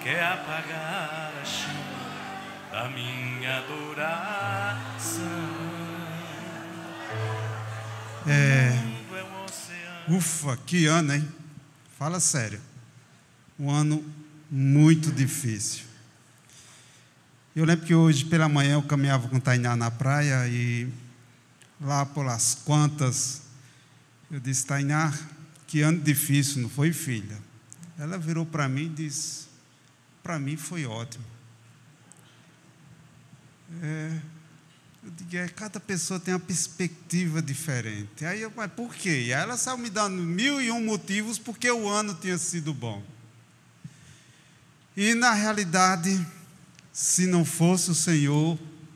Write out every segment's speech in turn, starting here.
quer apagar a chama da minha adoração. Ufa, que ano, hein? Fala sério. Um ano muito difícil. Eu lembro que hoje pela manhã eu caminhava com Tainá na praia e lá pelas quantas eu disse: Tainá, que ano difícil, não foi, filha? Ela virou para mim e disse: para mim foi ótimo. Eu digo: cada pessoa tem uma perspectiva diferente. Aí eu: mas por quê? E aí ela saiu me dando 1001 motivos porque o ano tinha sido bom. E na realidade, se não fosse o Senhor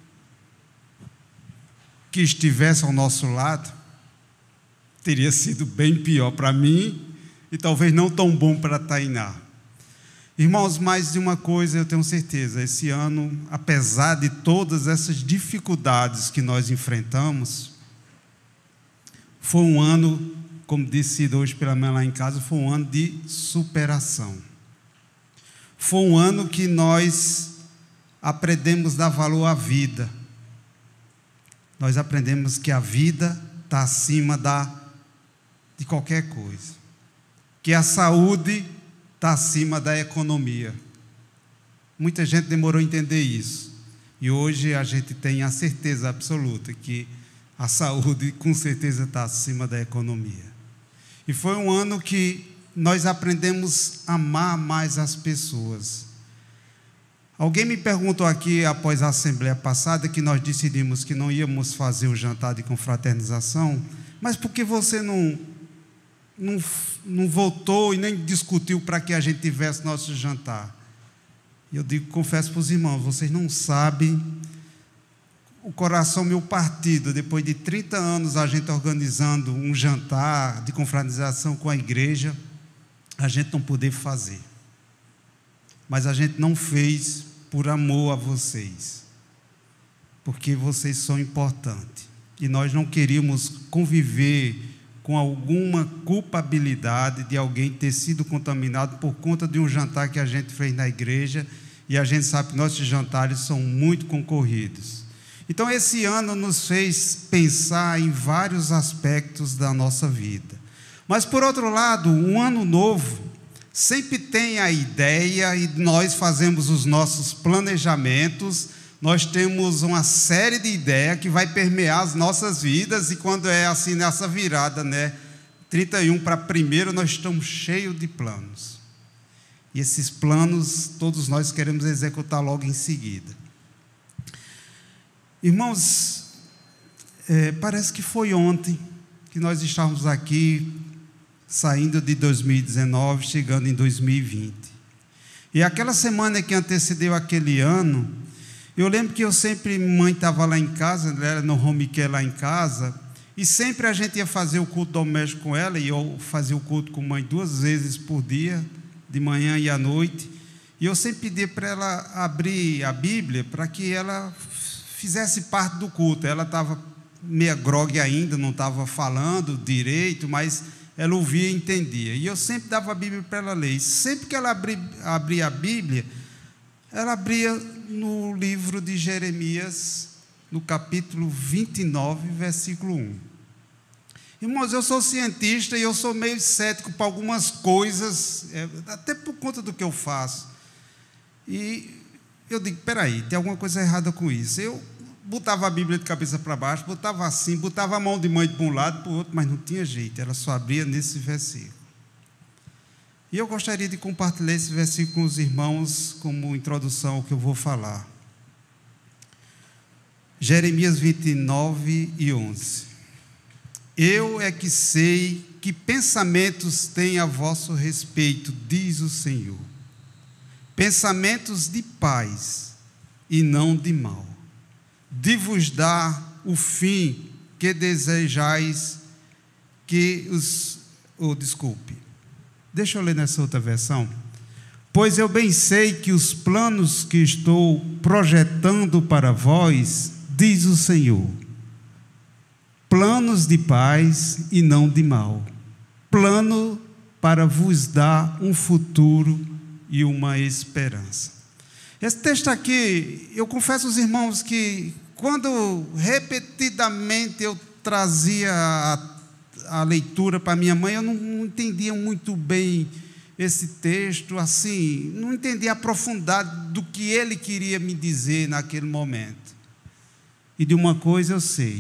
que estivesse ao nosso lado, teria sido bem pior para mim e talvez não tão bom para Tainá. Irmãos, mais de uma coisa eu tenho certeza: esse ano, apesar de todas essas dificuldades que nós enfrentamos, foi um ano, como disse hoje pela manhã lá em casa, foi um ano de superação. Foi um ano que nós aprendemos a dar valor à vida. Nós aprendemos que a vida está acima de qualquer coisa. Que a saúde está acima da economia. Muita gente demorou a entender isso. E hoje a gente tem a certeza absoluta que a saúde com certeza está acima da economia. E foi um ano que nós aprendemos a amar mais as pessoas. Alguém me perguntou aqui, após a assembleia passada, que nós decidimos que não íamos fazer o jantar de confraternização, mas por que você não votou e nem discutiu para que a gente tivesse nosso jantar? E eu digo, confesso para os irmãos, vocês não sabem o coração meu partido, depois de 30 anos a gente organizando um jantar de confraternização com a igreja, a gente não poder fazer. Mas a gente não fez por amor a vocês, porque vocês são importantes. E nós não queríamos conviver com alguma culpabilidade de alguém ter sido contaminado por conta de um jantar que a gente fez na igreja, e a gente sabe que nossos jantares são muito concorridos. Então esse ano nos fez pensar em vários aspectos da nossa vida. Mas por outro lado, um ano novo sempre tem a ideia, e nós fazemos os nossos planejamentos, nós temos uma série de ideias que vai permear as nossas vidas, e quando é assim nessa virada, 31 para 1º, nós estamos cheios de planos. E esses planos, todos nós queremos executar logo em seguida. Irmãos, parece que foi ontem que nós estávamos aqui, saindo de 2019, chegando em 2020. E aquela semana que antecedeu aquele ano, eu lembro que mãe estava lá em casa, ela no home care lá em casa, e sempre a gente ia fazer o culto doméstico com ela, e eu fazia o culto com mãe 2 vezes por dia, de manhã e à noite, e eu sempre pedia para ela abrir a Bíblia, para que ela fizesse parte do culto. Ela estava meia grogue ainda, não estava falando direito, mas ela ouvia e entendia, e eu sempre dava a Bíblia para ela ler, e sempre que ela abria a Bíblia, ela abria no livro de Jeremias, no capítulo 29, versículo 1. Irmãos, eu sou cientista e eu sou meio cético para algumas coisas, até por conta do que eu faço, e eu digo, peraí, tem alguma coisa errada com isso. Eu botava a Bíblia de cabeça para baixo, botava assim, botava a mão de mãe para um lado, para o outro, mas não tinha jeito, ela só abria nesse versículo. E eu gostaria de compartilhar esse versículo com os irmãos, como introdução ao que eu vou falar. Jeremias 29 e 11. Eu é que sei que pensamentos tenho a vosso respeito, diz o Senhor. Pensamentos de paz e não de mal, de vos dar o fim que desejais que os... Deixa eu ler nessa outra versão. Pois eu bem sei que os planos que estou projetando para vós, diz o Senhor, planos de paz e não de mal, plano para vos dar um futuro e uma esperança. Esse texto aqui, eu confesso aos irmãos que quando repetidamente eu trazia a leitura para minha mãe, eu não entendia muito bem esse texto, assim, não entendia a profundidade do que ele queria me dizer naquele momento. E de uma coisa eu sei,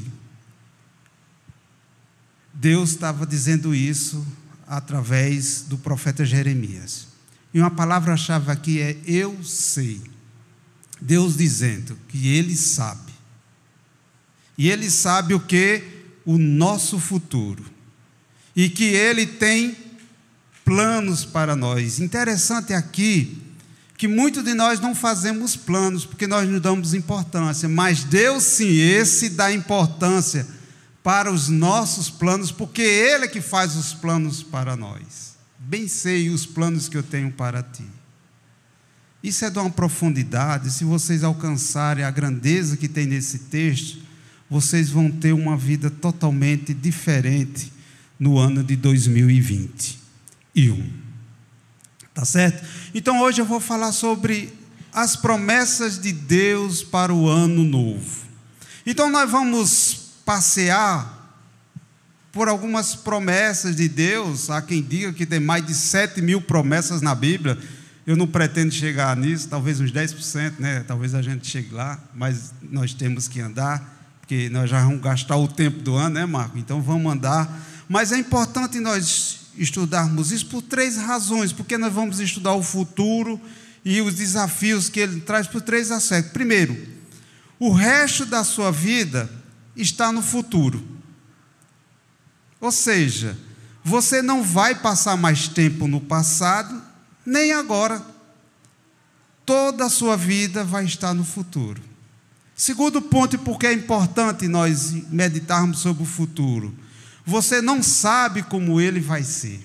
Deus estava dizendo isso através do profeta Jeremias. E uma palavra-chave aqui é eu sei. Deus dizendo que Ele sabe. E Ele sabe o que? O nosso futuro. E que Ele tem planos para nós. Interessante aqui que muitos de nós não fazemos planos porque nós não damos importância. Mas Deus sim, esse dá importância para os nossos planos, porque Ele é que faz os planos para nós. Bem sei os planos que eu tenho para ti. Isso é de uma profundidade. Se vocês alcançarem a grandeza que tem nesse texto, vocês vão ter uma vida totalmente diferente no ano de 2021. Tá certo? Então hoje eu vou falar sobre as promessas de Deus para o ano novo. Então nós vamos passear por algumas promessas de Deus. Há quem diga que tem mais de 7.000 promessas na Bíblia. Eu não pretendo chegar nisso, talvez uns 10%, né? Talvez a gente chegue lá, mas nós temos que andar, porque nós já vamos gastar o tempo do ano, né, Marco? Então vamos andar. Mas é importante nós estudarmos isso por 3 razões, porque nós vamos estudar o futuro e os desafios que ele traz por 3 aspectos. Primeiro, o resto da sua vida está no futuro. Ou seja, você não vai passar mais tempo no passado, nem agora. Toda a sua vida vai estar no futuro. Segundo ponto, e porque é importante nós meditarmos sobre o futuro, você não sabe como ele vai ser.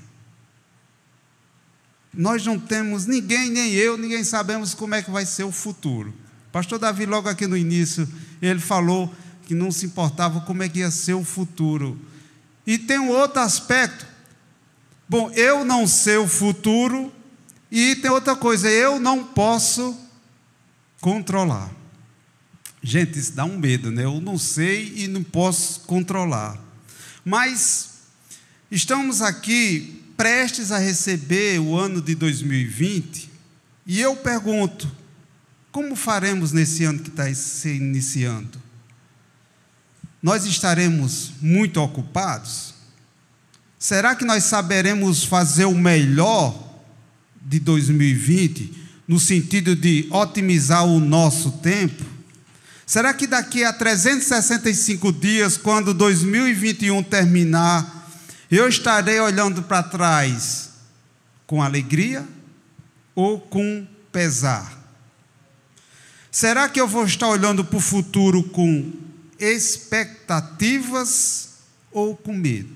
Nós não temos, ninguém, nem eu, ninguém sabemos como é que vai ser o futuro. O pastor Davi, logo aqui no início, ele falou que não se importava como é que ia ser o futuro. E tem um outro aspecto. Bom, eu não sei o futuro, e tem outra coisa, eu não posso controlar. Gente, isso dá um medo, né? Eu não sei e não posso controlar. Mas estamos aqui prestes a receber o ano de 2020, e eu pergunto, como faremos nesse ano que está se iniciando? Nós estaremos muito ocupados? Será que nós saberemos fazer o melhor de 2020, no sentido de otimizar o nosso tempo? Será que daqui a 365 dias, quando 2021 terminar, eu estarei olhando para trás com alegria ou com pesar? Será que eu vou estar olhando para o futuro com expectativas ou com medo?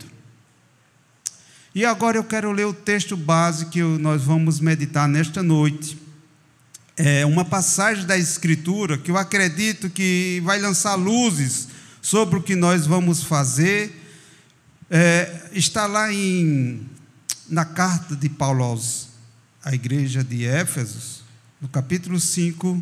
E agora eu quero ler o texto base que nós vamos meditar nesta noite. É uma passagem da Escritura que eu acredito que vai lançar luzes sobre o que nós vamos fazer. Está lá na carta de Paulo à igreja de Éfeso, no capítulo 5,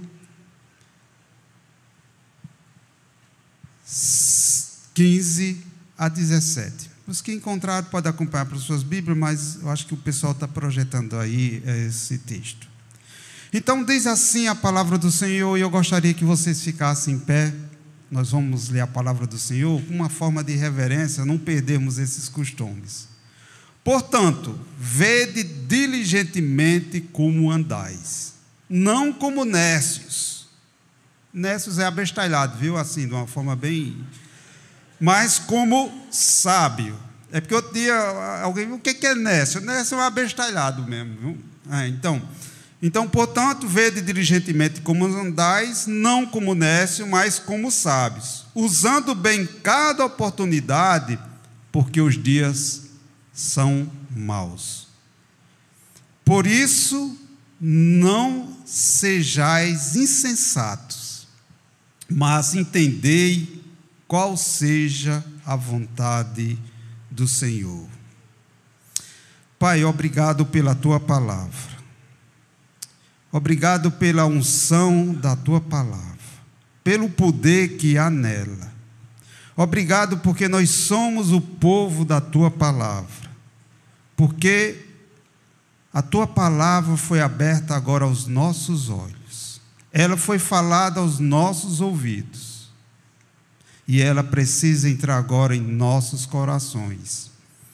15 a 17. Os que encontraram podem acompanhar para suas Bíblias, mas eu acho que o pessoal está projetando aí esse texto. Então diz assim a palavra do Senhor, e eu gostaria que vocês ficassem em pé. Nós vamos ler a palavra do Senhor com uma forma de reverência, não perdermos esses costumes. Portanto, vede diligentemente como andais, não como nécios. Nécios é abestalhado, viu? Assim, de uma forma bem... Mas como sábio. É porque outro dia alguém viu, o que é nécio? Nécio é um abestalhado mesmo, viu? Então, portanto, vede diligentemente como andais, não como nécios, mas como sábios, usando bem cada oportunidade, porque os dias são maus. Por isso, não sejais insensatos, mas entendei qual seja a vontade do Senhor. Pai, obrigado pela Tua palavra. Obrigado pela unção da Tua palavra, pelo poder que há nela. Obrigado porque nós somos o povo da Tua palavra, porque a Tua palavra foi aberta agora aos nossos olhos, ela foi falada aos nossos ouvidos, e ela precisa entrar agora em nossos corações.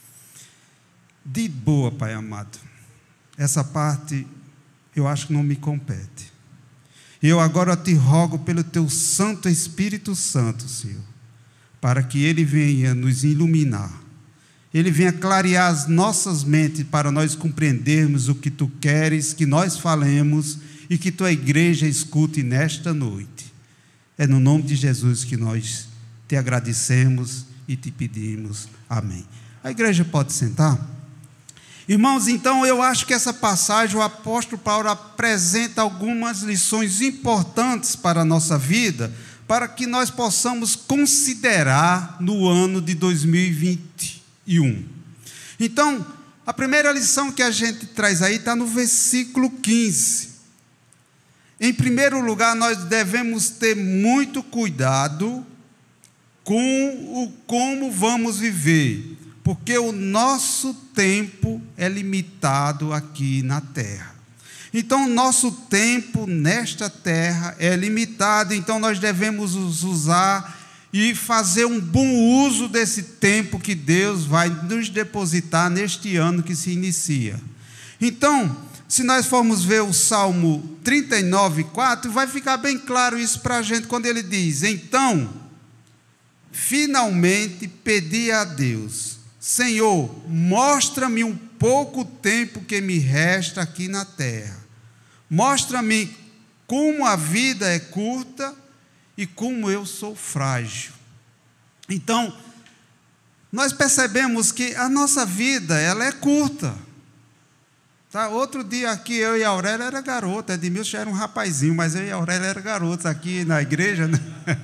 De boa, Pai amado, essa parte eu acho que não me compete. Eu agora te rogo pelo Teu Santo Espírito Santo, Senhor, para que Ele venha nos iluminar, Ele venha clarear as nossas mentes para nós compreendermos o que Tu queres que nós falemos e que Tua igreja escute nesta noite. É no nome de Jesus que nós te agradecemos e te pedimos. Amém. A igreja pode sentar? Irmãos, então eu acho que essa passagem, o apóstolo Paulo apresenta algumas lições importantes para a nossa vida, para que nós possamos considerar no ano de 2021. Então, a primeira lição que a gente traz aí está no versículo 15. Em primeiro lugar, nós devemos ter muito cuidado com como vamos viver, porque o nosso tempo é limitado aqui na terra. Então, o nosso tempo nesta terra é limitado, então nós devemos usar e fazer um bom uso desse tempo que Deus vai nos depositar neste ano que se inicia. Então, se nós formos ver o Salmo 39:4, vai ficar bem claro isso para a gente, quando ele diz: então, finalmente pedi a Deus, Senhor, mostra-me um pouco tempo que me resta aqui na terra. Mostra-me como a vida é curta e como eu sou frágil. Então, nós percebemos que a nossa vida, ela é curta. Tá? Outro dia aqui, eu e a Aurélia era garota, Edmilson já era um rapazinho, mas eu e a Aurélia era garotos aqui na igreja, né?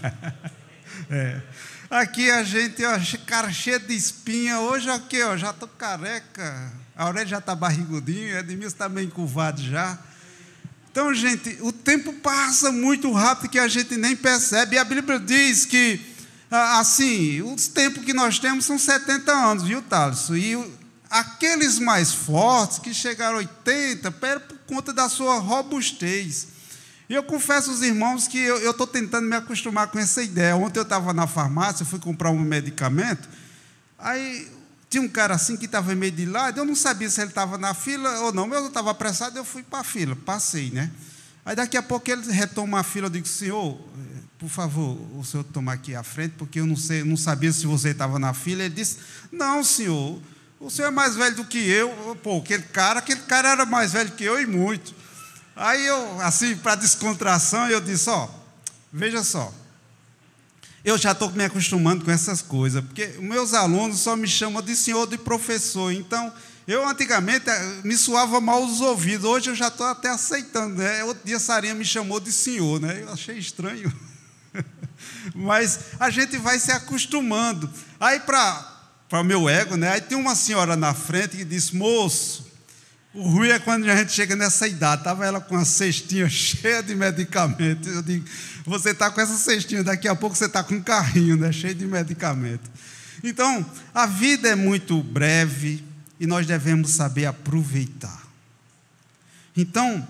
Aqui a gente, ó, cara cheio de espinha, hoje aqui, ó, já estou careca, a Aurélia já está barrigudinho, Edmilson está meio encurvado já. Então, gente, o tempo passa muito rápido que a gente nem percebe, e a Bíblia diz que, assim, os tempos que nós temos são 70 anos, viu, Thales? E aqueles mais fortes, que chegaram a 80, por conta da sua robustez. E eu confesso aos irmãos que eu estou tentando me acostumar com essa ideia. Ontem eu estava na farmácia, fui comprar um medicamento, aí tinha um cara assim que estava meio de lado, eu não sabia se ele estava na fila ou não, mas eu estava apressado, eu fui para a fila, passei, né? Aí daqui a pouco ele retoma a fila, eu digo: senhor, por favor, o senhor tomar aqui à frente, porque eu não sabia se você estava na fila. Ele disse: não, senhor, o senhor é mais velho do que eu. Pô, aquele cara era mais velho que eu e muito. Aí eu, assim, para descontração, eu disse: ó, veja só, eu já estou me acostumando com essas coisas, porque meus alunos só me chamam de senhor, de professor. Então, eu antigamente me suava mal os ouvidos, hoje eu já estou até aceitando, né? Outro dia a Sarinha me chamou de senhor, né? Eu achei estranho, mas a gente vai se acostumando. Aí, para o meu ego, né? Aí tem uma senhora na frente que disse: moço, o ruim é quando a gente chega nessa idade. Estava ela com uma cestinha cheia de medicamentos. Eu digo: você está com essa cestinha, daqui a pouco você está com um carrinho, né, cheio de medicamentos. Então, a vida é muito breve e nós devemos saber aproveitar. Então,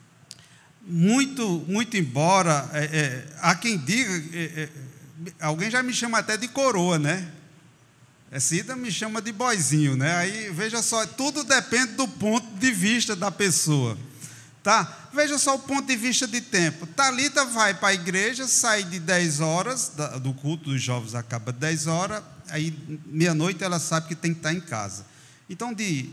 muito embora, há quem diga, alguém já me chama até de coroa, né? Cida me chama de boizinho, né? Aí, veja só, tudo depende do ponto de vista da pessoa, tá? Veja só o ponto de vista de tempo. Thalita vai para a igreja, sai de 10 horas, do culto dos jovens acaba 10 horas, aí meia-noite ela sabe que tem que estar em casa. Então, de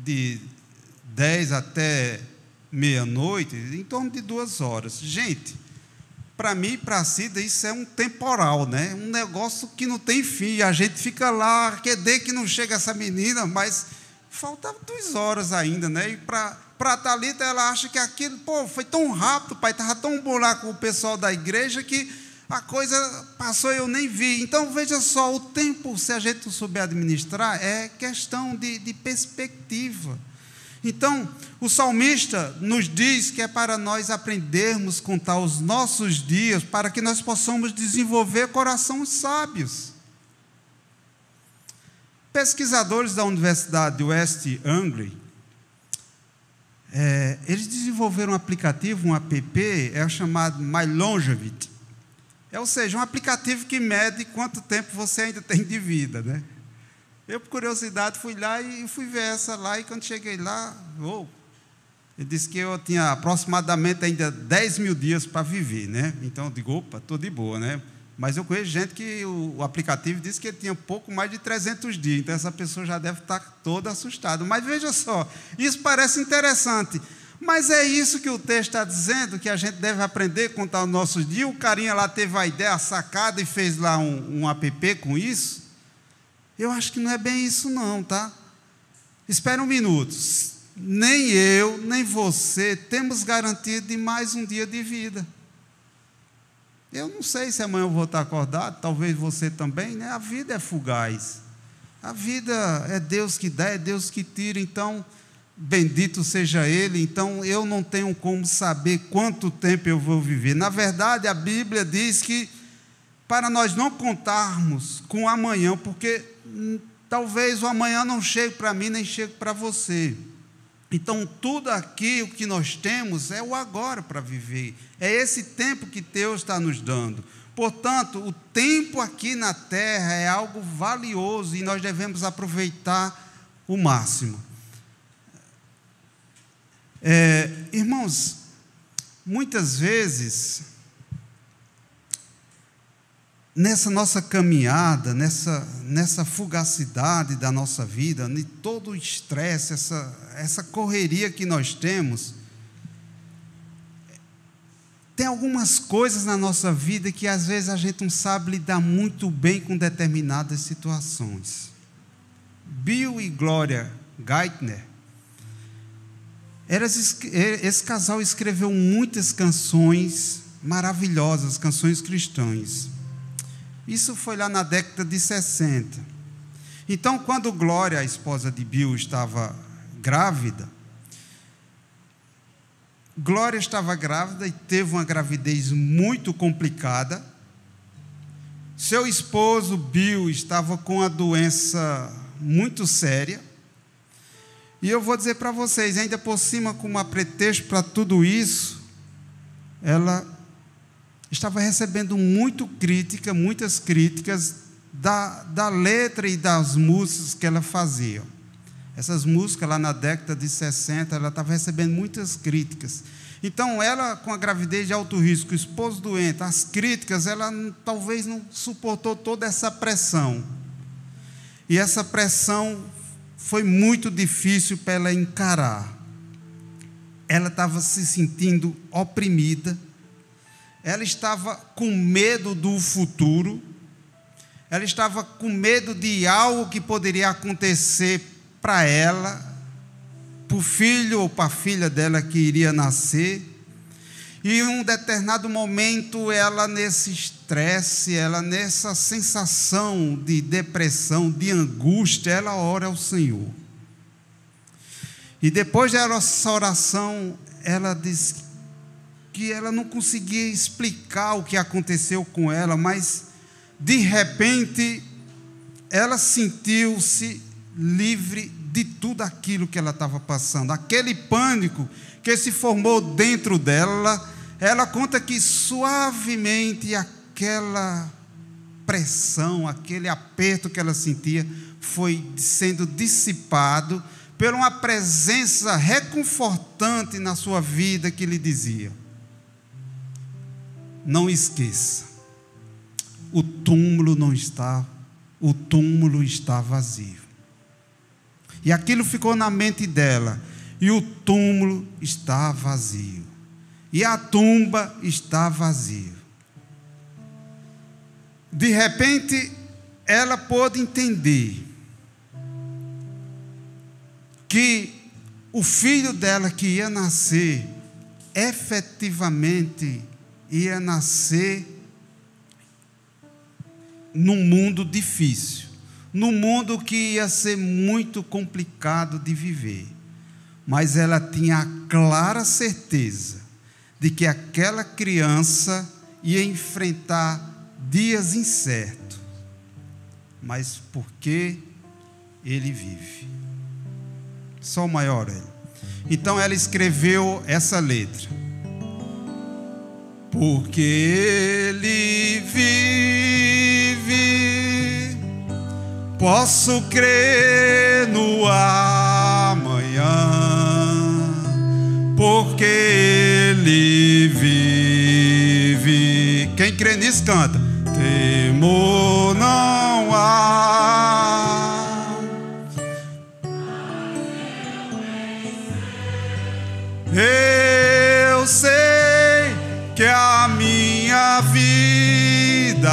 10 até meia-noite, em torno de 2 horas. Gente, para mim e para a Cida, isso é um temporal, né? Um negócio que não tem fim. A gente fica lá, quer que não chega essa menina, mas falta 2 horas ainda, né? E para a Thalita, ela acha que aquilo, pô, foi tão rápido, pai, estava tão bom lá com o pessoal da igreja que a coisa passou e eu nem vi. Então, veja só, o tempo, se a gente souber administrar, é questão de perspectiva. Então, o salmista nos diz que é para nós aprendermos a contar os nossos dias, para que nós possamos desenvolver corações sábios. Pesquisadores da Universidade de West Anglia, eles desenvolveram um aplicativo, um app, chamado My Longevity. Ou seja, um aplicativo que mede quanto tempo você ainda tem de vida, né? Eu, por curiosidade, fui lá e fui ver essa lá, e quando cheguei lá, ele disse que eu tinha aproximadamente ainda 10 mil dias para viver, né? Então, eu digo, opa, estou de boa, né? Mas eu conheço gente que o aplicativo disse que ele tinha pouco mais de 300 dias, então essa pessoa já deve estar toda assustada. Mas veja só, isso parece interessante, mas é isso que o texto está dizendo, que a gente deve aprender a contar os nossos dias. O carinha lá teve a ideia, a sacada, e fez lá um app com isso. Eu acho que não é bem isso não, tá? Espera um minuto. Nem eu, nem você temos garantia de mais um dia de vida. Eu não sei se amanhã eu vou estar acordado, talvez você também, né? A vida é fugaz. A vida é Deus que dá, é Deus que tira, então, bendito seja Ele. Então, eu não tenho como saber quanto tempo eu vou viver. Na verdade, a Bíblia diz que para nós não contarmos com o amanhã, porque talvez o amanhã não chegue para mim, nem chegue para você. Então, tudo aqui, o que nós temos, é o agora para viver. É esse tempo que Deus está nos dando. Portanto, o tempo aqui na terra é algo valioso e nós devemos aproveitar o máximo. Irmãos, muitas vezes, nessa nossa caminhada, nessa fugacidade da nossa vida, em todo o estresse, essa correria que nós temos, tem algumas coisas na nossa vida que às vezes a gente não sabe lidar muito bem com determinadas situações. Bill e Gloria Gaitner, esse casal escreveu muitas canções maravilhosas, canções cristãs. Isso foi lá na década de 60. Então, quando Glória, a esposa de Bill, estava grávida, Glória estava grávida e teve uma gravidez muito complicada. Seu esposo, Bill, estava com uma doença muito séria. E eu vou dizer para vocês, ainda por cima, como pretexto para tudo isso, ela estava recebendo muitas críticas da letra e das músicas que ela fazia. Essas músicas lá na década de 60, ela estava recebendo muitas críticas. Então, ela com a gravidez de alto risco, o esposo doente, as críticas, ela talvez não suportou toda essa pressão. E essa pressão foi muito difícil para ela encarar. Ela estava se sentindo oprimida. Ela estava com medo do futuro, ela estava com medo de algo que poderia acontecer para ela, para o filho ou para a filha dela que iria nascer. E em um determinado momento, ela nesse estresse, ela nessa sensação de depressão, de angústia, ela ora ao Senhor. E depois dessa oração, ela diz que ela não conseguia explicar o que aconteceu com ela, mas de repente ela sentiu-se livre de tudo aquilo que ela estava passando, aquele pânico que se formou dentro dela. Ela conta que suavemente aquela pressão, aquele aperto que ela sentia foi sendo dissipado por uma presença reconfortante na sua vida que lhe dizia: não esqueça, o túmulo está vazio. E aquilo ficou na mente dela, e o túmulo está vazio, e a tumba está vazia. De repente, ela pôde entender que o filho dela que ia nascer, efetivamente ia nascer num mundo difícil, num mundo que ia ser muito complicado de viver. mas ela tinha a clara certeza de que aquela criança ia enfrentar dias incertos, mas porque ele vive. Só o maior ele. Então ela escreveu essa letra. Porque ele vive, posso crer no amanhã, porque ele vive. Quem crê nisso canta. Temor não há. Eu sei que a minha vida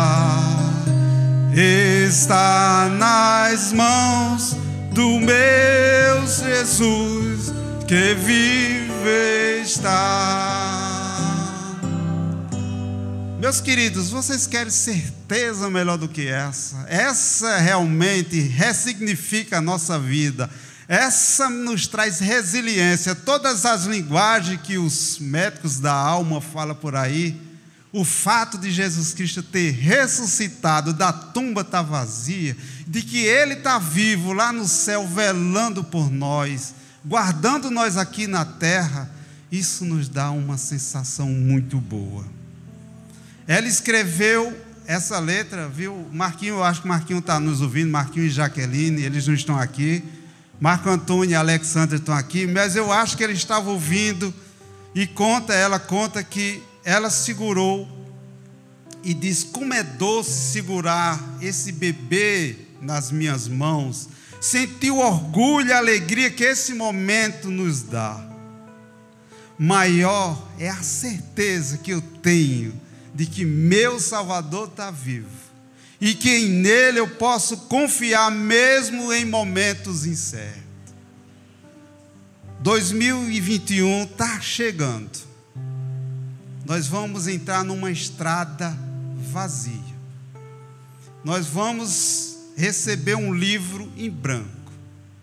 está nas mãos do meu Jesus, que vive está. Meus queridos, vocês querem certeza melhor do que essa? Essa realmente ressignifica a nossa vida. Essa nos traz resiliência. Todas as linguagens que os médicos da alma falam por aí, o fato de Jesus Cristo ter ressuscitado, da tumba estar vazia, de que Ele está vivo lá no céu, velando por nós, guardando nós aqui na terra, isso nos dá uma sensação muito boa. Ela escreveu essa letra, viu? Marquinho, eu acho que Marquinho está nos ouvindo, Marquinho e Jaqueline, eles não estão aqui. Marco Antônio e Alexandre estão aqui, mas eu acho que ele estava ouvindo, e ela conta que ela segurou e diz: como é doce segurar esse bebê nas minhas mãos, sentir o orgulho e a alegria que esse momento nos dá. Maior é a certeza que eu tenho de que meu Salvador está vivo, e que nele eu posso confiar mesmo em momentos incertos. 2021 está chegando. Nós vamos entrar numa estrada vazia. Nós vamos receber um livro em branco.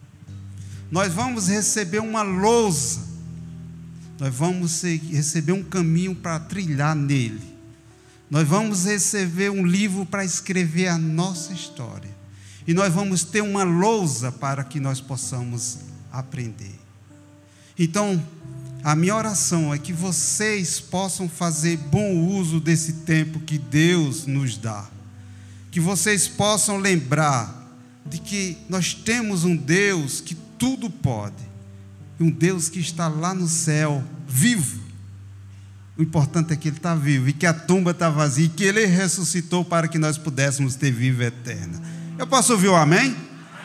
Nós vamos receber uma lousa. Nós vamos receber um caminho para trilhar nele. Nós vamos receber um livro para escrever a nossa história. E nós vamos ter uma lousa para que nós possamos aprender. Então, a minha oração é que vocês possam fazer bom uso desse tempo que Deus nos dá. Que vocês possam lembrar de que nós temos um Deus que tudo pode. Um Deus que está lá no céu, vivo. O importante é que Ele está vivo e que a tumba está vazia e que Ele ressuscitou para que nós pudéssemos ter vida eterna. Eu posso ouvir o amém? Amém.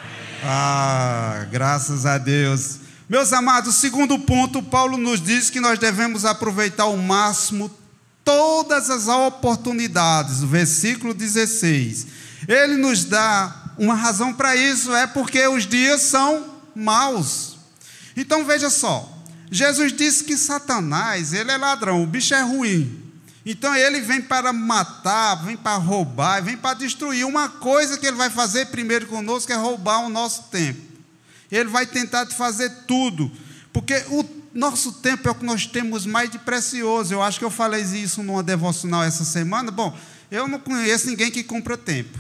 Ah, graças a Deus. Meus amados, segundo ponto, Paulo nos diz que nós devemos aproveitar ao máximo todas as oportunidades. O versículo 16. Ele nos dá uma razão para isso, é porque os dias são maus. Então veja só. Jesus disse que Satanás, ele é ladrão, o bicho é ruim. Então ele vem para matar, vem para roubar, vem para destruir. Uma coisa que ele vai fazer primeiro conosco é roubar o nosso tempo. Ele vai tentar fazer tudo, porque o nosso tempo é o que nós temos mais de precioso. Eu acho que eu falei isso numa devocional essa semana. Bom, eu não conheço ninguém que compra tempo,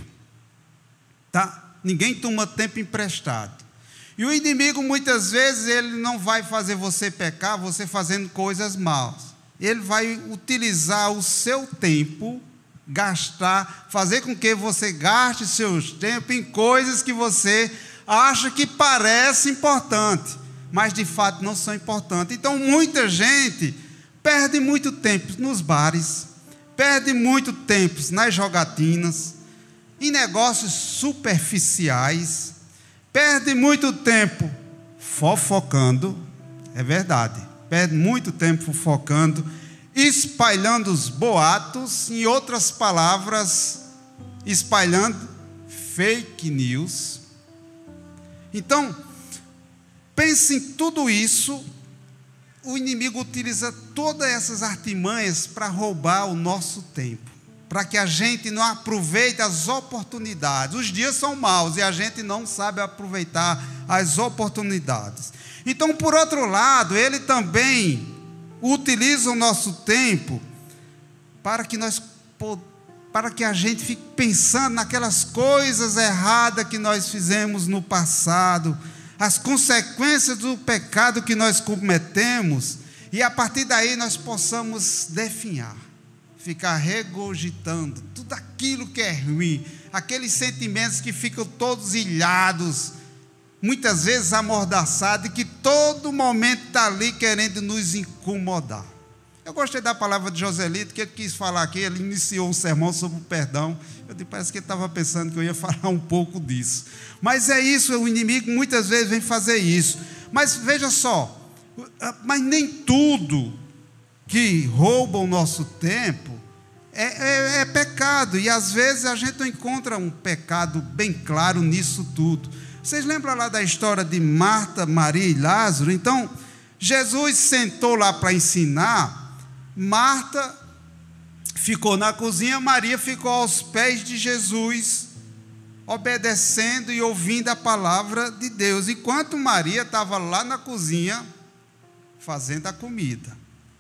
tá? Ninguém toma tempo emprestado. E o inimigo, muitas vezes, ele não vai fazer você pecar, você fazendo coisas más. Ele vai utilizar o seu tempo, gastar, fazer com que você gaste seus tempos em coisas que você acha que parece importante, mas de fato não são importantes. Então, muita gente perde muito tempo nos bares, perde muito tempo nas jogatinas, em negócios superficiais, perde muito tempo fofocando, é verdade, perde muito tempo fofocando, espalhando os boatos, em outras palavras, espalhando fake news. Então, pense em tudo isso. O inimigo utiliza todas essas artimanhas para roubar o nosso tempo, para que a gente não aproveite as oportunidades. Os dias são maus e a gente não sabe aproveitar as oportunidades. Então, por outro lado, ele também utiliza o nosso tempo para que a gente fique pensando naquelas coisas erradas que nós fizemos no passado, as consequências do pecado que nós cometemos, e a partir daí nós possamos definhar, ficar regurgitando tudo aquilo que é ruim, aqueles sentimentos que ficam todos ilhados, muitas vezes amordaçados, e que todo momento está ali querendo nos incomodar. Eu gostei da palavra de Joselito, que ele quis falar aqui, ele iniciou um sermão sobre o perdão. Eu disse, parece que ele estava pensando que eu ia falar um pouco disso. Mas é isso, o inimigo muitas vezes vem fazer isso. Mas veja só, mas nem tudo que rouba o nosso tempo é pecado. E às vezes a gente não encontra um pecado bem claro nisso tudo. Vocês lembram lá da história de Marta, Maria e Lázaro? Então, Jesus sentou lá para ensinar. Marta ficou na cozinha, Maria ficou aos pés de Jesus, obedecendo e ouvindo a palavra de Deus, enquanto Maria estava lá na cozinha, fazendo a comida.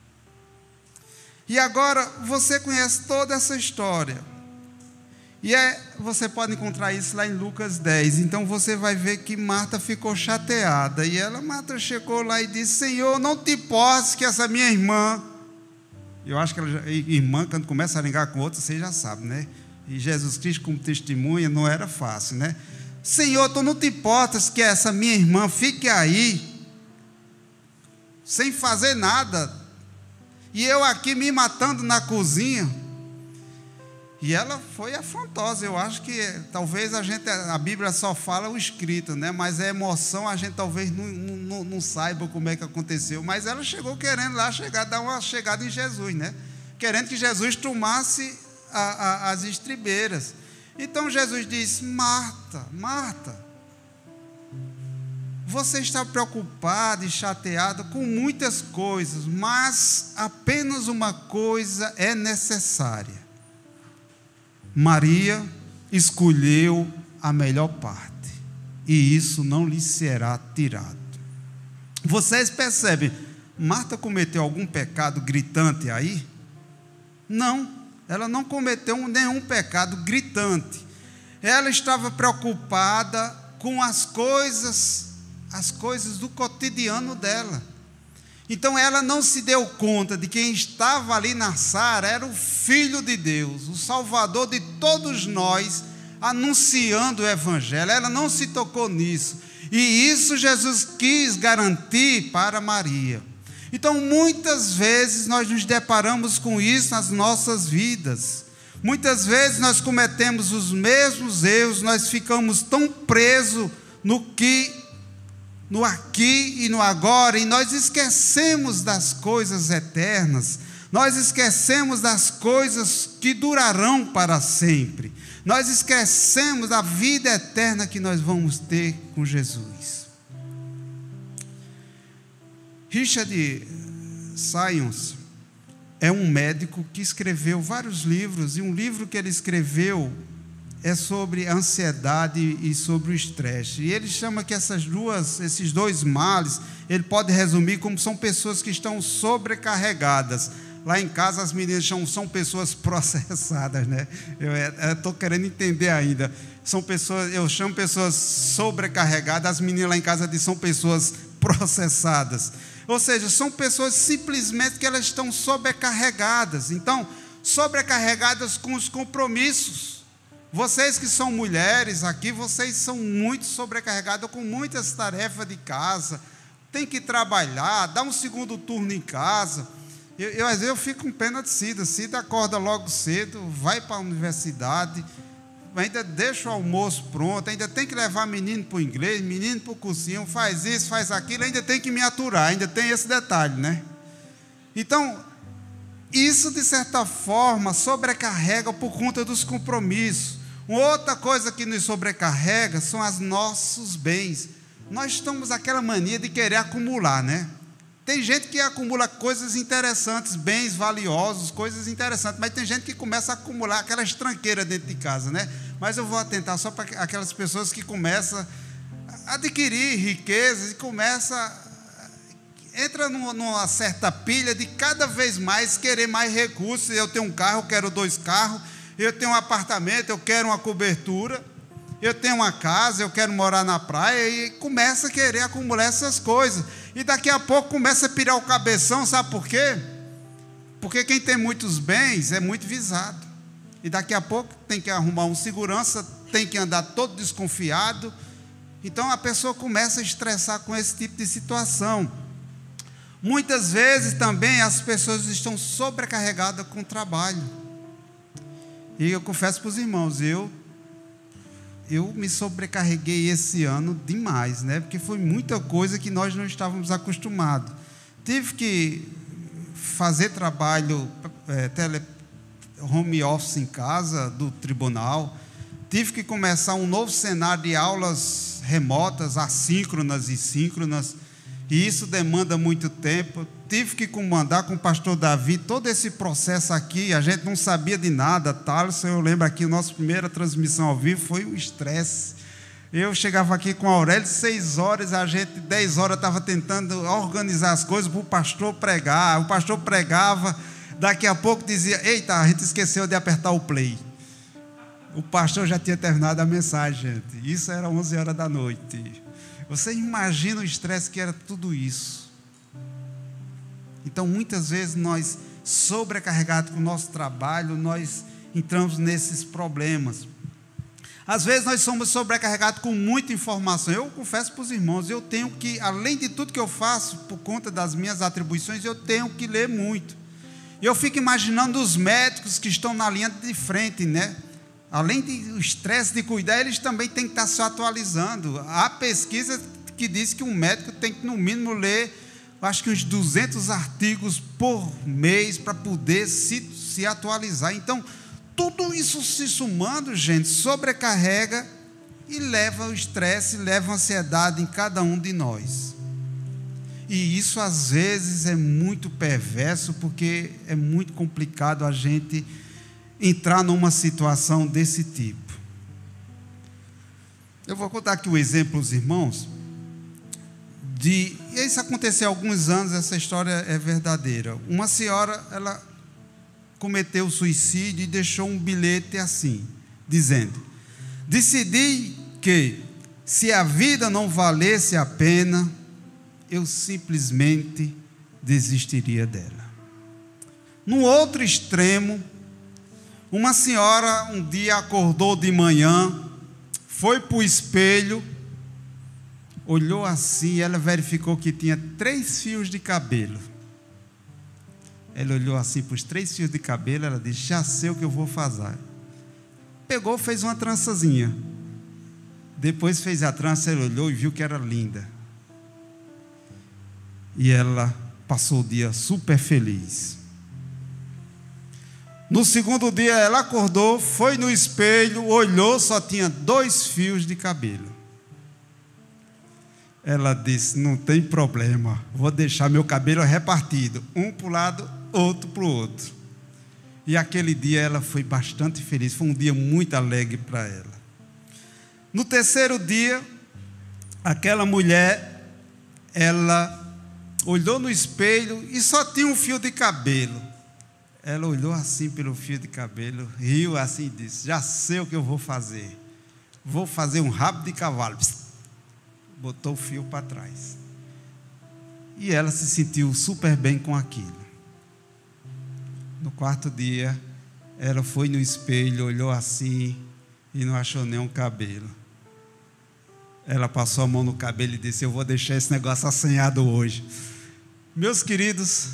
E agora, você conhece toda essa história, e você pode encontrar isso lá em Lucas 10, então você vai ver que Marta ficou chateada, e Marta chegou lá e disse, Senhor, não te importes que essa minha irmã... Eu acho que irmã, quando começa a ligar com outra, você já sabe, né? E Jesus Cristo, como testemunha, não era fácil, né? Senhor, tu não te importas que essa minha irmã fique aí, sem fazer nada, e eu aqui me matando na cozinha? E ela foi afrontosa. Eu acho que talvez a Bíblia só fala o escrito, né? Mas a emoção a gente talvez não saiba como é que aconteceu. Mas ela chegou querendo lá dar uma chegada em Jesus, né? Querendo que Jesus tomasse as estribeiras. Então Jesus disse, Marta, Marta, você está preocupada e chateada com muitas coisas, mas apenas uma coisa é necessária. Maria escolheu a melhor parte, e isso não lhe será tirado. Vocês percebem, Marta cometeu algum pecado gritante aí? Não, ela não cometeu nenhum pecado gritante. Ela estava preocupada com as coisas do cotidiano dela. Então ela não se deu conta de que quem estava ali na sala era o Filho de Deus, o Salvador de todos nós, anunciando o Evangelho. Ela não se tocou nisso, e isso Jesus quis garantir para Maria. Então muitas vezes nós nos deparamos com isso nas nossas vidas. Muitas vezes nós cometemos os mesmos erros, nós ficamos tão presos no aqui e no agora, e nós esquecemos das coisas eternas, nós esquecemos das coisas que durarão para sempre, nós esquecemos da vida eterna que nós vamos ter com Jesus. Richard Syons é um médico que escreveu vários livros, e um livro que ele escreveu é sobre a ansiedade e sobre o estresse. E ele chama que esses dois males, ele pode resumir como são pessoas que estão sobrecarregadas. Lá em casa as meninas são pessoas processadas, né? Eu estou querendo entender ainda. Eu chamo pessoas sobrecarregadas, as meninas lá em casa dizem são pessoas processadas. Ou seja, são pessoas simplesmente que elas estão sobrecarregadas. Então, sobrecarregadas com os compromissos. Vocês que são mulheres aqui, vocês são muito sobrecarregadas com muitas tarefas de casa, tem que trabalhar, dar um segundo turno em casa. Às vezes eu fico com pena de Cida acorda logo cedo, vai para a universidade, ainda deixa o almoço pronto, ainda tem que levar menino para o inglês, menino para o cursinho, faz isso, faz aquilo, ainda tem que me aturar, ainda tem esse detalhe, né? Então, isso de certa forma sobrecarrega por conta dos compromissos. Outra coisa que nos sobrecarrega são os nossos bens. Nós estamos aquela mania de querer acumular, né? Tem gente que acumula coisas interessantes, bens valiosos, coisas interessantes, mas tem gente que começa a acumular aquelas tranqueiras dentro de casa, né? Mas eu vou atentar só para aquelas pessoas que começam a adquirir riquezas e começam entra numa certa pilha de cada vez mais querer mais recursos. Eu tenho um carro, eu quero 2 carros. Eu tenho um apartamento, eu quero uma cobertura. Eu tenho uma casa, eu quero morar na praia. E começa a querer acumular essas coisas. E daqui a pouco começa a pirar o cabeção, sabe por quê? Porque quem tem muitos bens é muito visado. E daqui a pouco tem que arrumar um segurança, tem que andar todo desconfiado. Então a pessoa começa a estressar com esse tipo de situação. Muitas vezes também as pessoas estão sobrecarregadas com o trabalho. E eu confesso para os irmãos, eu me sobrecarreguei esse ano demais, né? Porque foi muita coisa que nós não estávamos acostumados. Tive que fazer trabalho home office em casa, do tribunal. Tive que começar um novo cenário de aulas remotas, assíncronas e síncronas, e isso demanda muito tempo. Tive que comandar com o pastor Davi todo esse processo aqui. A gente não sabia de nada, Thaleson. Eu lembro aqui, a nossa primeira transmissão ao vivo foi um estresse. Eu chegava aqui com a Aurélio, 6 horas, a gente 10 horas estava tentando organizar as coisas para o pastor pregar. O pastor pregava, daqui a pouco dizia: eita, a gente esqueceu de apertar o play. O pastor já tinha terminado a mensagem, gente. Isso era 11 horas da noite. Você imagina o estresse que era tudo isso. Então, muitas vezes, nós, sobrecarregados com o nosso trabalho, nós entramos nesses problemas. Às vezes, nós somos sobrecarregados com muita informação. Eu confesso para os irmãos, eu tenho que, além de tudo que eu faço, por conta das minhas atribuições, eu tenho que ler muito. Eu fico imaginando os médicos que estão na linha de frente, né? Além do estresse de cuidar, eles também têm que estar se atualizando. Há pesquisa que diz que um médico tem que, no mínimo, ler, acho que uns 200 artigos por mês para poder se atualizar. Então, tudo isso se somando, gente, sobrecarrega e leva ao estresse, leva a ansiedade em cada um de nós. E isso, às vezes, é muito perverso, porque é muito complicado a gente entrar numa situação desse tipo. Eu vou contar aqui um exemplo aos irmãos, e isso aconteceu há alguns anos, essa história é verdadeira. Uma senhora, ela cometeu suicídio e deixou um bilhete assim, dizendo: decidi que, se a vida não valesse a pena, eu simplesmente desistiria dela. No outro extremo, uma senhora um dia acordou de manhã, foi para o espelho, olhou assim, ela verificou que tinha 3 fios de cabelo. Ela olhou assim para os 3 fios de cabelo, ela disse: já sei o que eu vou fazer. Pegou, fez uma trançazinha. Depois fez a trança, ela olhou e viu que era linda. E ela passou o dia super feliz. No segundo dia ela acordou, foi no espelho, olhou, só tinha 2 fios de cabelo. Ela disse: não tem problema, vou deixar meu cabelo repartido, um para o lado, outro para o outro. E aquele dia ela foi bastante feliz, foi um dia muito alegre para ela. No terceiro dia, aquela mulher, ela olhou no espelho e só tinha um fio de cabelo. Ela olhou assim pelo fio de cabelo, riu assim e disse: já sei o que eu vou fazer. Vou fazer um rabo de cavalo. Botou o fio para trás. E ela se sentiu super bem com aquilo. No quarto dia, ela foi no espelho, olhou assim e não achou nenhum cabelo. Ela passou a mão no cabelo e disse: eu vou deixar esse negócio assanhado hoje. Meus queridos,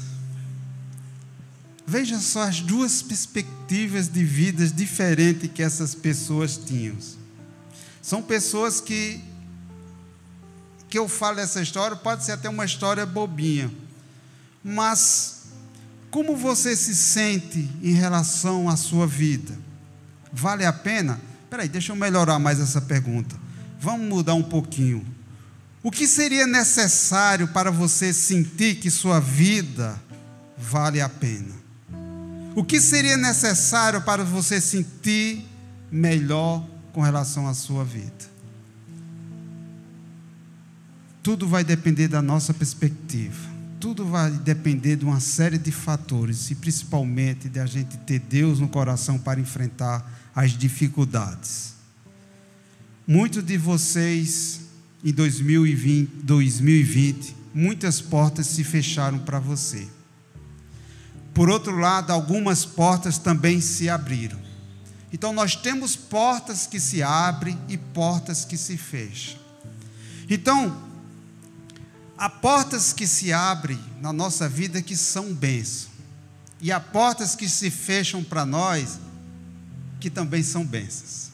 veja só as 2 perspectivas de vidas diferentes que essas pessoas tinham. São pessoas que eu falo essa história, pode ser até uma história bobinha, mas como você se sente em relação à sua vida? Vale a pena? Espera aí, deixa eu melhorar mais essa pergunta. Vamos mudar um pouquinho. O que seria necessário para você sentir que sua vida vale a pena? O que seria necessário para você sentir melhor com relação à sua vida? Tudo vai depender da nossa perspectiva. tudo vai depender de uma série de fatores, e principalmente de a gente ter Deus no coração para enfrentar as dificuldades. Muitos de vocês, em 2020, muitas portas se fecharam para você. Por outro lado, algumas portas também se abriram. Então, nós temos portas que se abrem e portas que se fecham. Então, há portas que se abrem na nossa vida que são bênçãos. E há portas que se fecham para nós que também são bênçãos.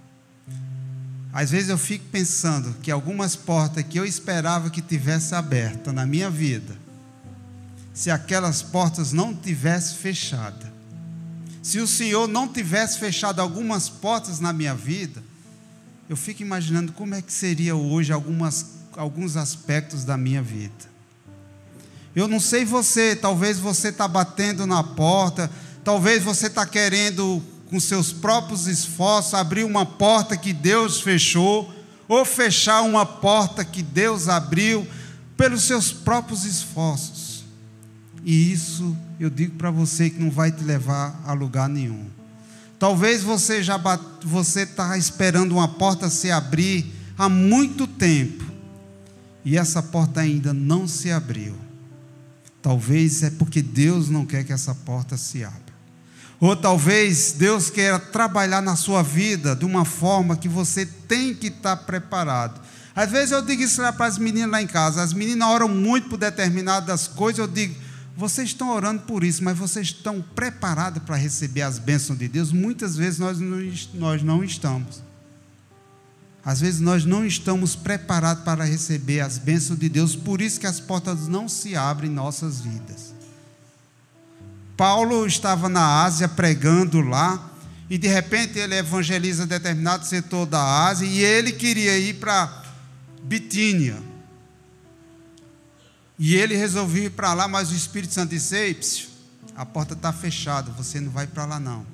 Às vezes eu fico pensando que algumas portas que eu esperava que tivesse aberta na minha vida, se aquelas portas não tivessem fechado, se o Senhor não tivesse fechado algumas portas na minha vida, eu fico imaginando como é que seria hoje alguns aspectos da minha vida. Eu não sei você, talvez você está batendo na porta, talvez você está querendo, com seus próprios esforços, abrir uma porta que Deus fechou, ou fechar uma porta que Deus abriu, pelos seus próprios esforços. E isso, eu digo para você, que não vai te levar a lugar nenhum. Talvez você está esperando uma porta se abrir há muito tempo, e essa porta ainda não se abriu. Talvez é porque Deus não quer que essa porta se abra. Ou talvez Deus queira trabalhar na sua vida de uma forma que você tem que estar preparado. Às vezes eu digo isso para as meninas lá em casa. As meninas oram muito por determinadas coisas. Eu digo, vocês estão orando por isso, mas vocês estão preparados para receber as bênçãos de Deus? Muitas vezes nós não estamos. Às vezes nós não estamos preparados para receber as bênçãos de Deus, por isso que as portas não se abrem em nossas vidas. Paulo estava na Ásia pregando lá, e de repente ele evangeliza determinado setor da Ásia, e ele queria ir para Bitínia. E ele resolveu ir para lá, mas o Espírito Santo disse: ei, a porta está fechada, você não vai para lá não.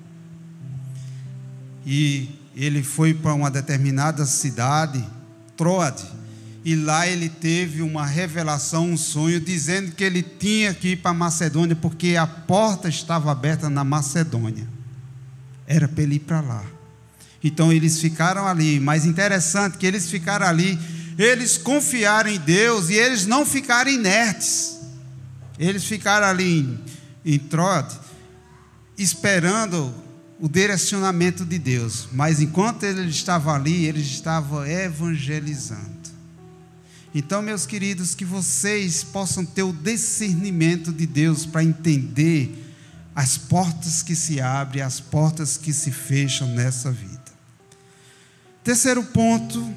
E ele foi para uma determinada cidade, Troade, e lá ele teve uma revelação, um sonho, dizendo que ele tinha que ir para Macedônia, porque a porta estava aberta na Macedônia, era para ele ir para lá. Então eles ficaram ali, mas interessante que eles ficaram ali, eles confiaram em Deus, e eles não ficaram inertes, eles ficaram ali em Troade, esperando o direcionamento de Deus. Mas enquanto ele estava ali, eles estavam evangelizando. Então, meus queridos, que vocês possam ter o discernimento de Deus para entender as portas que se abrem, as portas que se fecham nessa vida. Terceiro ponto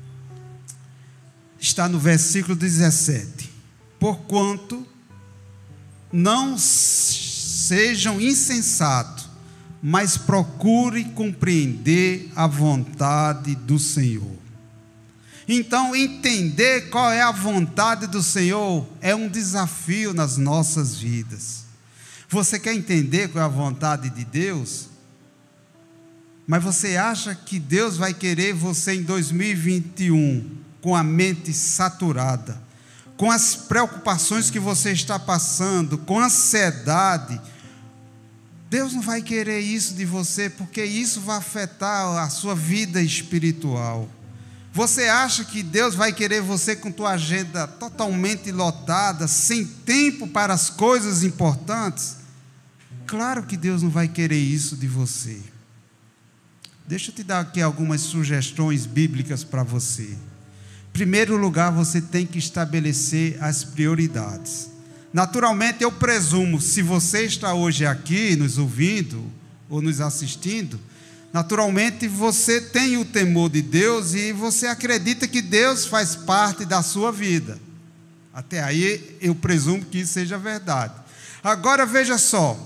está no versículo 17. Porquanto não sejam insensatos, mas procure compreender a vontade do Senhor. Então, entender qual é a vontade do Senhor é um desafio nas nossas vidas. Você quer entender qual é a vontade de Deus? Mas você acha que Deus vai querer você em 2021 com a mente saturada, com as preocupações que você está passando, com ansiedade? Deus não vai querer isso de você, porque isso vai afetar a sua vida espiritual. Você acha que Deus vai querer você com tua agenda totalmente lotada, sem tempo para as coisas importantes? Claro que Deus não vai querer isso de você. Deixa eu te dar aqui algumas sugestões bíblicas para você. Em primeiro lugar, você tem que estabelecer as prioridades. Naturalmente, eu presumo, se você está hoje aqui nos ouvindo ou nos assistindo, naturalmente você tem o temor de Deus e você acredita que Deus faz parte da sua vida. Até aí eu presumo que isso seja verdade. Agora veja só,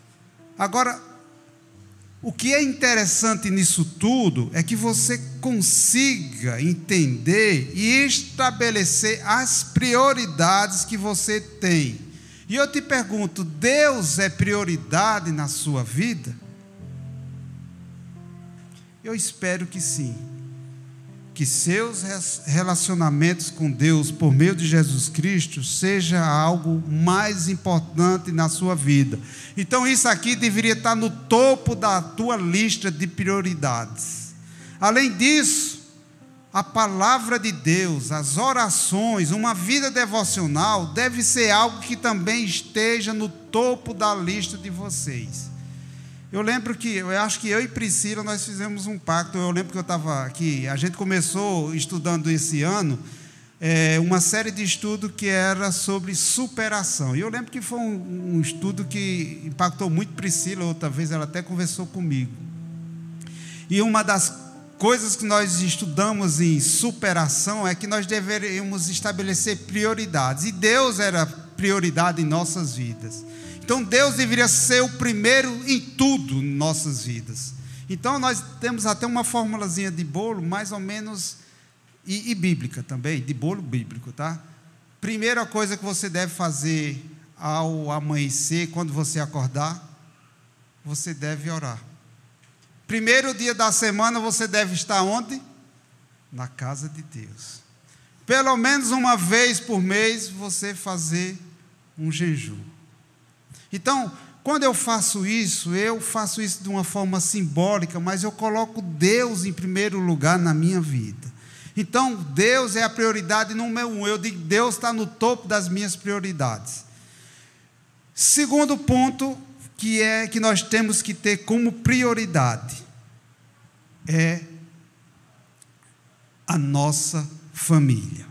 o que é interessante nisso tudo é que você consiga entender e estabelecer as prioridades que você tem. E eu te pergunto, Deus é prioridade na sua vida? Eu espero que sim. que seus relacionamentos com Deus por meio de Jesus Cristo seja algo mais importante na sua vida. Então isso aqui deveria estar no topo da tua lista de prioridades. Além disso, a palavra de Deus, as orações, uma vida devocional deve ser algo que também esteja no topo da lista de vocês. Eu acho que eu e Priscila, nós fizemos um pacto. Eu lembro que eu estava aqui, a gente começou estudando esse ano, uma série de estudos que era sobre superação. E eu lembro que foi um estudo que impactou muito Priscila, outra vez ela até conversou comigo. E uma das coisas que nós estudamos em superação é que nós deveríamos estabelecer prioridades. E Deus era prioridade em nossas vidas. Então Deus deveria ser o primeiro em tudo em nossas vidas. Então nós temos até uma formulazinha de bolo, mais ou menos, e bíblica também, de bolo bíblico, tá? Primeira coisa que você deve fazer ao amanhecer, quando você acordar, você deve orar. Primeiro dia da semana você deve estar onde? Na casa de Deus. Pelo menos uma vez por mês você fazer um jejum. Então, quando eu faço isso de uma forma simbólica, mas eu coloco Deus em primeiro lugar na minha vida. Então, Deus é a prioridade número 1. Eu digo, Deus está no topo das minhas prioridades. Segundo ponto, que nós temos que ter como prioridade, é a nossa família.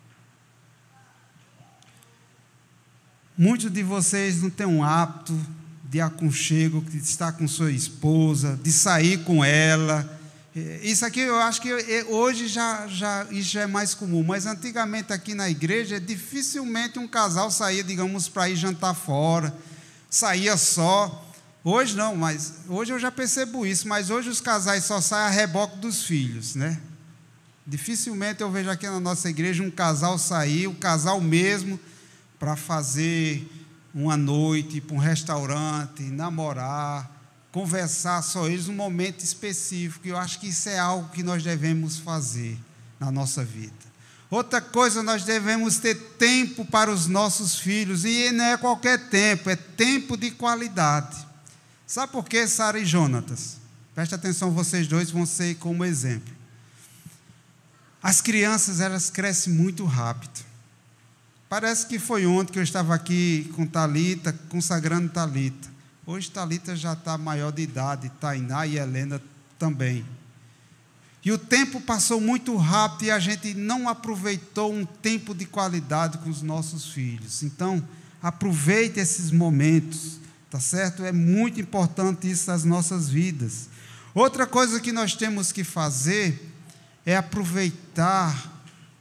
Muitos de vocês não têm um hábito de aconchego, de estar com sua esposa, de sair com ela. Isso aqui eu acho que hoje isso já é mais comum, mas antigamente aqui na igreja, dificilmente um casal saía, digamos, para ir jantar fora, saía só. Hoje não, mas hoje eu já percebo isso, mas hoje os casais só saem a reboque dos filhos, né? Dificilmente eu vejo aqui na nossa igreja um casal sair, o casal mesmo, para fazer uma noite, para um restaurante, namorar, conversar só eles num momento específico. Eu acho que isso é algo que nós devemos fazer na nossa vida. Outra coisa, nós devemos ter tempo para os nossos filhos, e não é qualquer tempo, é tempo de qualidade. Sabe por quê, Sara e Jonatas? Preste atenção, vocês dois vão ser como exemplo. As crianças, elas crescem muito rápido. Parece que foi ontem que eu estava aqui com Thalita, consagrando Thalita. Hoje Thalita já está maior de idade, Tainá e Helena também. E o tempo passou muito rápido e a gente não aproveitou um tempo de qualidade com os nossos filhos. Então, aproveite esses momentos, tá certo? É muito importante isso nas nossas vidas. Outra coisa que nós temos que fazer é aproveitar,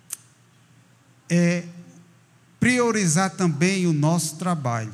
priorizar também o nosso trabalho.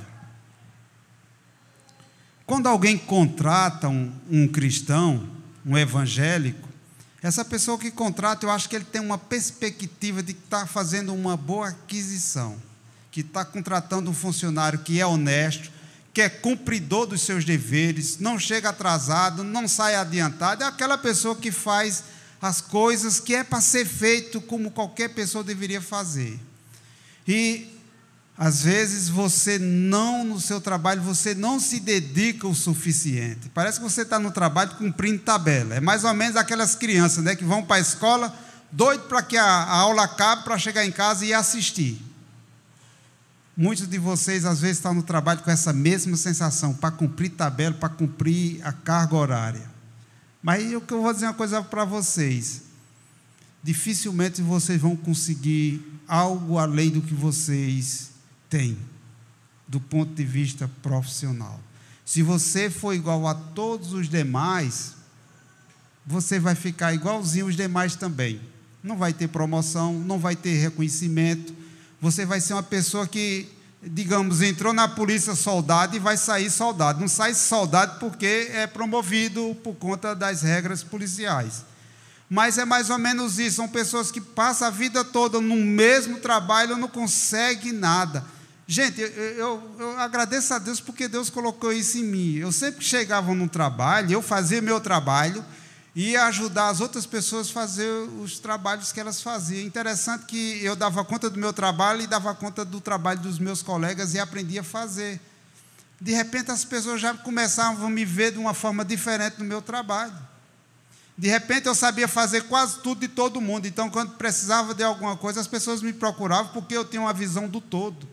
Quando alguém contrata um cristão, um evangélico, essa pessoa que contrata, eu acho que ele tem uma perspectiva de que está fazendo uma boa aquisição, que está contratando um funcionário que é honesto, que é cumpridor dos seus deveres, não chega atrasado, não sai adiantado, é aquela pessoa que faz as coisas que é para ser feito como qualquer pessoa deveria fazer. E às vezes no seu trabalho, você não se dedica o suficiente. Parece que você está no trabalho cumprindo tabela. É mais ou menos aquelas crianças, né, que vão para a escola, doido para que a aula acabe, para chegar em casa e assistir. Muitos de vocês, às vezes, estão no trabalho com essa mesma sensação, para cumprir tabela, para cumprir a carga horária. Mas eu vou dizer uma coisa para vocês. Dificilmente vocês vão conseguir algo além do que vocês têm, do ponto de vista profissional. Se você for igual a todos os demais, você vai ficar igualzinho os demais também. Não vai ter promoção, não vai ter reconhecimento. Você vai ser uma pessoa que, digamos, entrou na polícia soldado e vai sair soldado. Não sai soldado porque é promovido por conta das regras policiais. Mas é mais ou menos isso. São pessoas que passam a vida toda no mesmo trabalho e não conseguem nada. Gente, eu agradeço a Deus porque Deus colocou isso em mim. Eu sempre chegava no trabalho, eu fazia meu trabalho, e ajudar as outras pessoas a fazer os trabalhos que elas faziam. Interessante que eu dava conta do meu trabalho e dava conta do trabalho dos meus colegas e aprendia a fazer. De repente, as pessoas já começavam a me ver de uma forma diferente no meu trabalho. De repente, eu sabia fazer quase tudo de todo mundo. Então, quando precisava de alguma coisa, as pessoas me procuravam porque eu tinha uma visão do todo.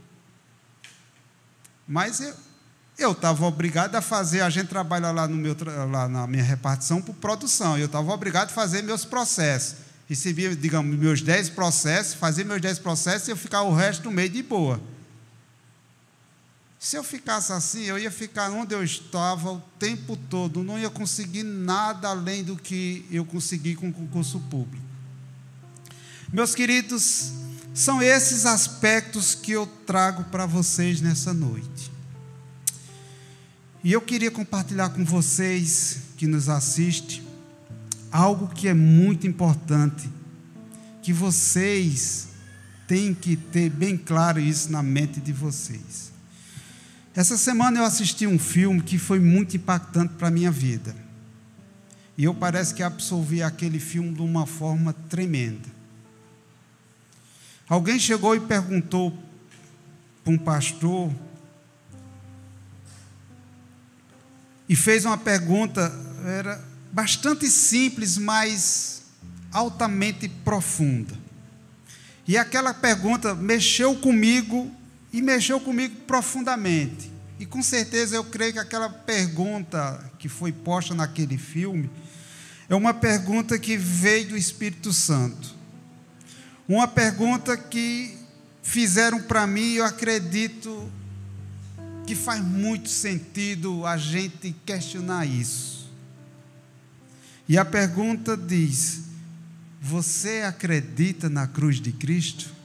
Mas eu estava obrigado a fazer, a gente trabalha lá na minha repartição por produção, eu estava obrigado a fazer meus processos. Recebia, digamos, meus 10 processos, fazia meus 10 processos e eu ficava o resto do mês de boa. Se eu ficasse assim, eu ia ficar onde eu estava o tempo todo, não ia conseguir nada além do que eu consegui com o concurso público. Meus queridos, são esses aspectos que eu trago para vocês nessa noite. E eu queria compartilhar com vocês que nos assistem algo que é muito importante, que vocês têm que ter bem claro isso na mente de vocês. Essa semana eu assisti um filme que foi muito impactante para a minha vida. E eu parece que absorvi aquele filme de uma forma tremenda. Alguém chegou e perguntou para um pastor e fez uma pergunta, era bastante simples, mas altamente profunda. E aquela pergunta mexeu comigo profundamente. E com certeza eu creio que aquela pergunta que foi posta naquele filme é uma pergunta que veio do Espírito Santo. Uma pergunta que fizeram para mim, eu acredito que faz muito sentido a gente questionar isso. E a pergunta diz: você acredita na cruz de Cristo?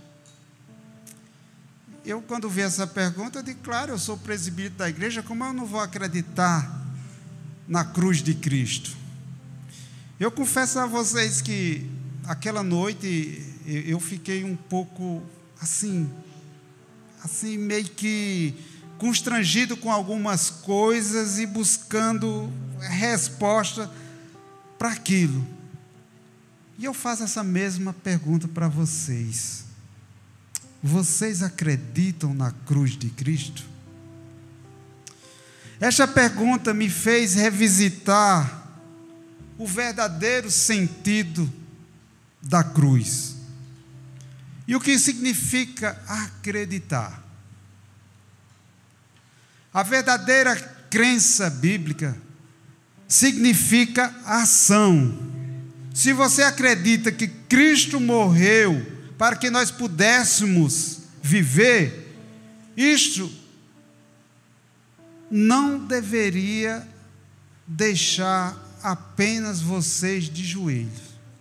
Eu, quando vi essa pergunta, eu digo, claro, eu sou presbítero da igreja, como eu não vou acreditar na cruz de Cristo? Eu confesso a vocês que aquela noite eu fiquei um pouco assim meio que constrangido com algumas coisas e buscando resposta para aquilo. E eu faço essa mesma pergunta para vocês. Vocês acreditam na cruz de Cristo? Esta pergunta me fez revisitar o verdadeiro sentido da cruz. E o que significa acreditar? A verdadeira crença bíblica significa ação. Se você acredita que Cristo morreu para que nós pudéssemos viver, isto não deveria deixar apenas vocês de joelhos,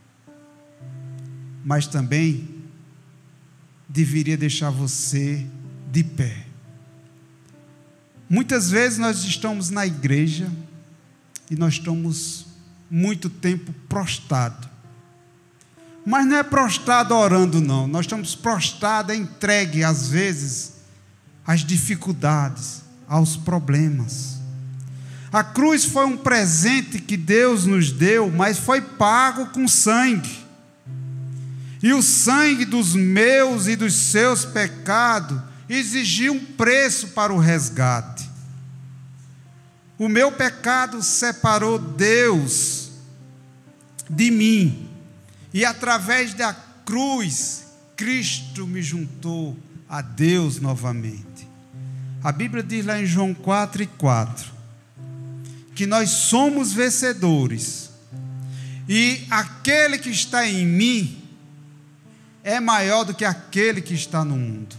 mas também deveria deixar você de pé. Muitas vezes nós estamos na igreja e nós estamos muito tempo prostrados. Mas não é prostrado orando, não. Nós estamos prostrados, entregue, às vezes, às dificuldades, aos problemas. A cruz foi um presente que Deus nos deu, mas foi pago com sangue. E o sangue dos meus e dos seus pecados exigiu um preço para o resgate. O meu pecado separou Deus de mim. E através da cruz, Cristo me juntou a Deus novamente. A Bíblia diz lá em João 4:4, que nós somos vencedores. E aquele que está em mim é maior do que aquele que está no mundo.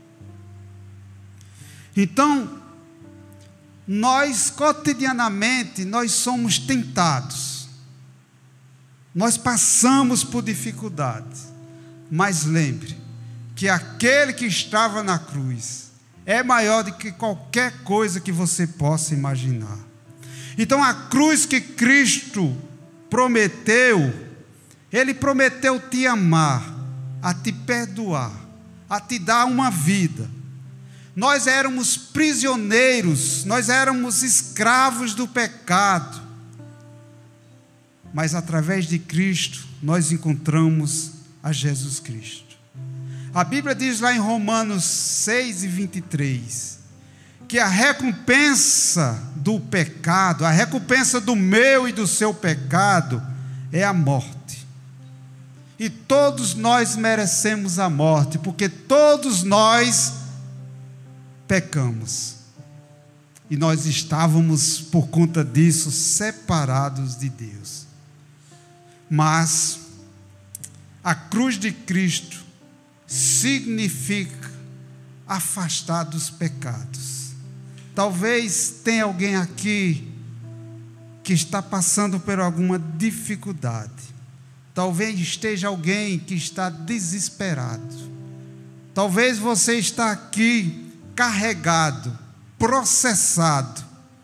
Então, nós cotidianamente, nós somos tentados. Nós passamos por dificuldades, mas lembre que aquele que estava na cruz é maior do que qualquer coisa que você possa imaginar. Então a cruz que Cristo prometeu, Ele prometeu te amar, a te perdoar, a te dar uma vida. Nós éramos prisioneiros, nós éramos escravos do pecado. mas através de Cristo nós encontramos a Jesus Cristo. A Bíblia diz lá em Romanos 6:23, que a recompensa do pecado, a recompensa do meu e do seu pecado é a morte. E todos nós merecemos a morte, porque todos nós pecamos. E nós estávamos, por conta disso, separados de Deus. Mas a cruz de Cristo significa afastar dos pecados. Talvez tenha alguém aqui que está passando por alguma dificuldade. Talvez esteja alguém que está desesperado. Talvez você está aqui carregado, processado.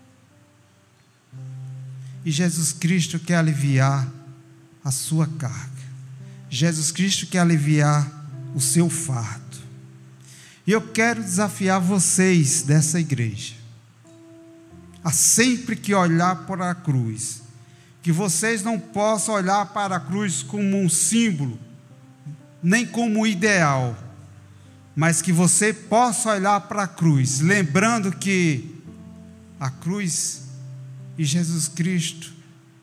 E Jesus Cristo quer aliviar a sua carga. Jesus Cristo quer aliviar o seu fardo. E eu quero desafiar vocês dessa igreja a sempre que olhar para a cruz, que vocês não possam olhar para a cruz como um símbolo, nem como um ideal, mas que você possa olhar para a cruz, lembrando que a cruz e Jesus Cristo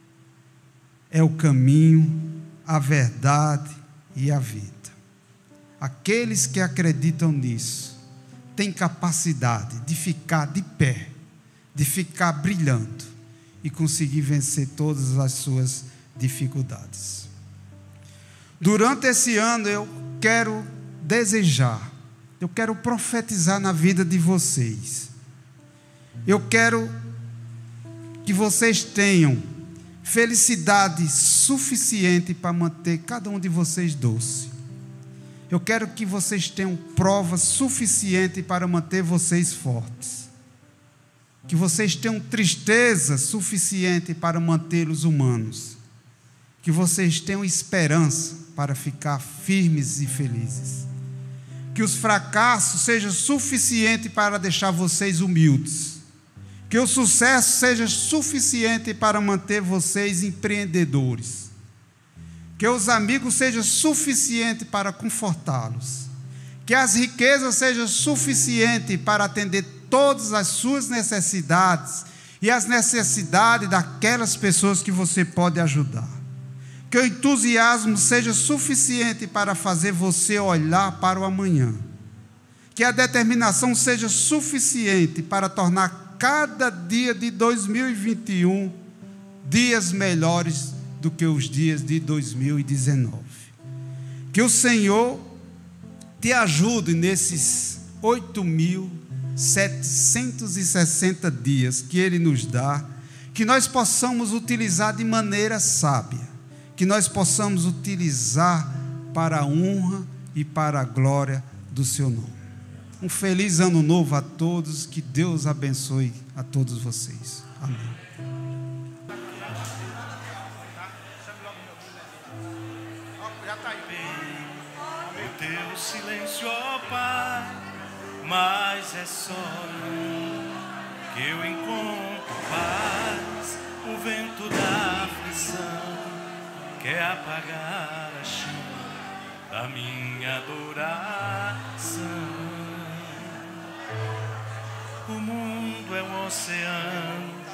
é o caminho, a verdade e a vida. Aqueles que acreditam nisso têm capacidade de ficar de pé, de ficar brilhando e conseguir vencer todas as suas dificuldades. Durante esse ano eu quero desejar, eu quero profetizar na vida de vocês. Eu quero que vocês tenham felicidade suficiente para manter cada um de vocês doce. Eu quero que vocês tenham prova suficiente para manter vocês fortes. Que vocês tenham tristeza suficiente para mantê-los humanos. Que vocês tenham esperança para ficar firmes e felizes. Que os fracassos sejam suficientes para deixar vocês humildes. Que o sucesso seja suficiente para manter vocês empreendedores. Que os amigos sejam suficientes para confortá-los. Que as riquezas sejam suficientes para atender todas as suas necessidades e as necessidades daquelas pessoas que você pode ajudar. Que o entusiasmo seja suficiente para fazer você olhar para o amanhã. Que a determinação seja suficiente para tornar cada dia de 2021 dias melhores do que os dias de 2019. Que o Senhor te ajude nesses 8.760 dias que Ele nos dá, que nós possamos utilizar de maneira sábia, que nós possamos utilizar para a honra e para a glória do Seu nome. Um feliz ano novo a todos, que Deus abençoe a todos vocês. Amém. O teu silêncio, ó Pai, mas é só que eu encontro paz. O vento da aflição quer apagar a chama da minha adoração. O mundo é um oceano